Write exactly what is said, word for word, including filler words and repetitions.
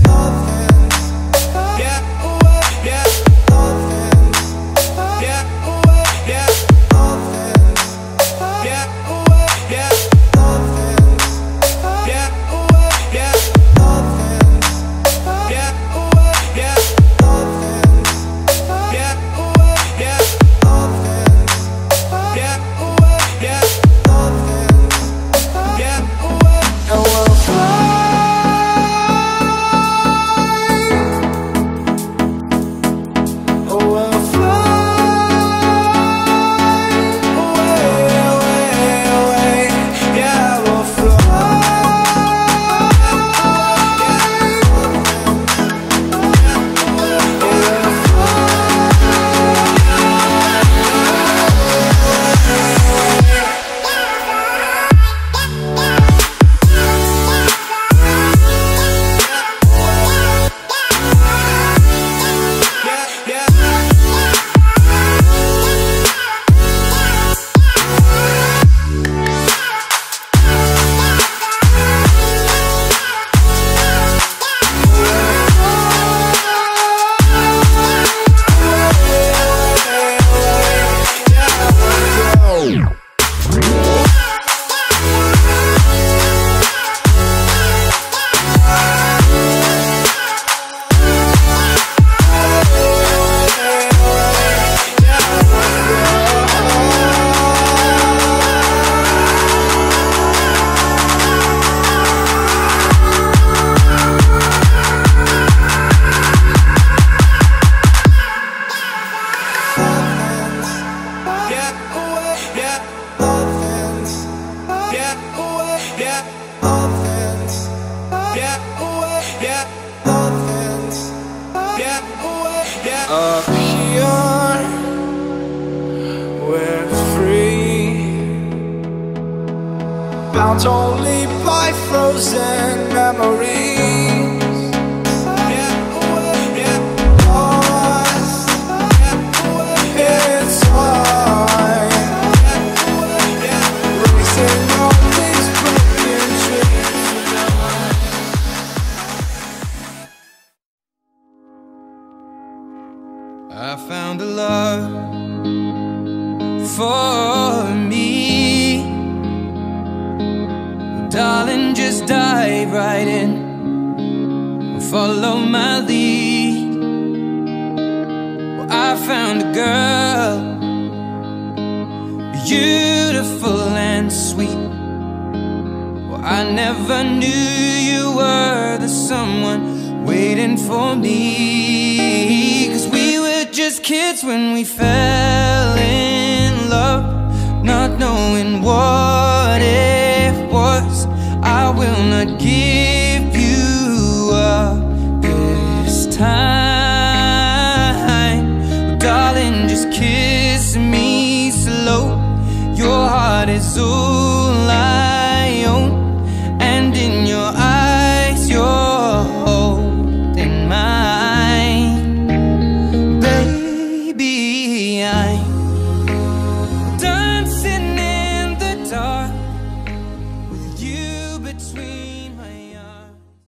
Up here, we're free, bound only by frozen memories. Lost in time, racing all these broken dreams. I found a love for me. Well, darling, just dive right in and follow my lead. Well, I found a girl, beautiful and sweet. Well, I never knew you were the someone waiting for me. 'Cause we were just kids when we fell in love, not knowing what it was. I will not give you up this time. Oh, darling, just kiss me slow. Your heart is over.